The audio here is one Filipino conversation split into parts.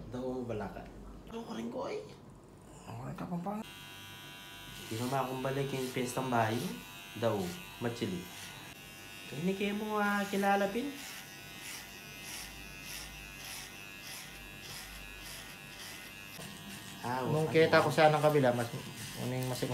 Daong balaka. Ako ka rin ko ay. Ako rin ka pang Di na makumbalik yung pestang bahay mo. Daw, matsili. Kaya hindi kayo mo kilalapin. nung kita ko siya ng kabila, mas uning mas.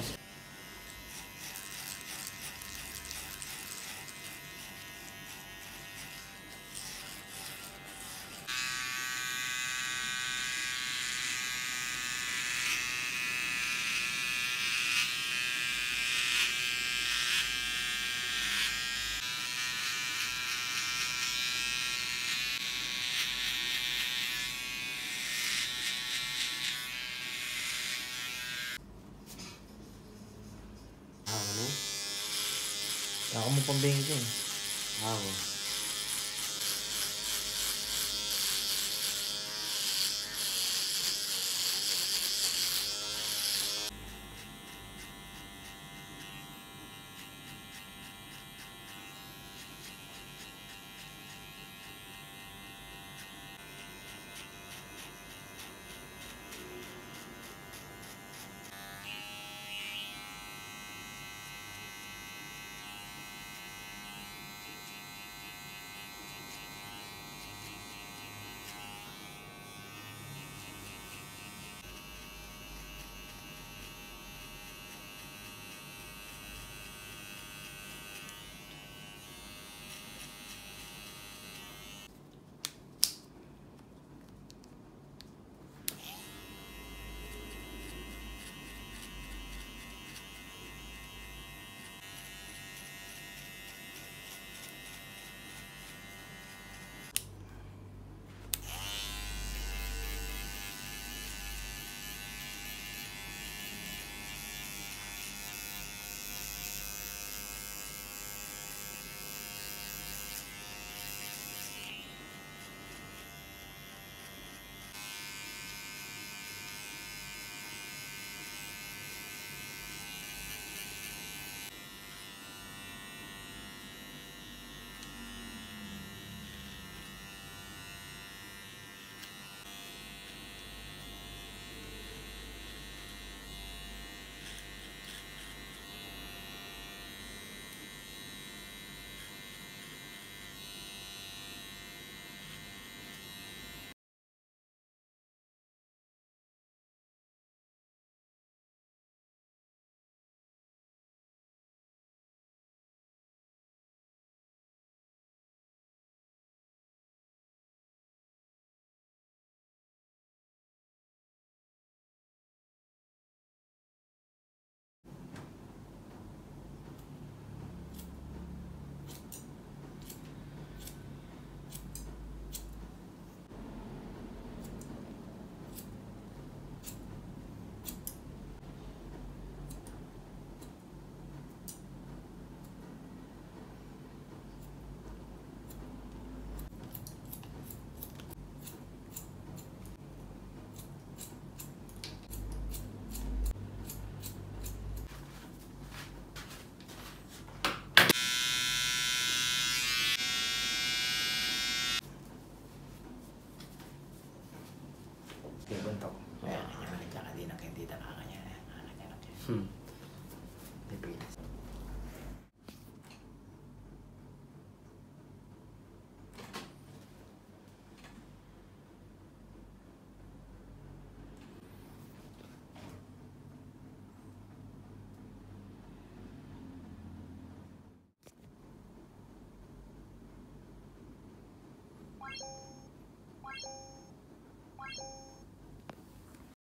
Ano? Ako mo pambingkin. Ako. Buntok. Ayan, hindi na nakakanya. Hmm.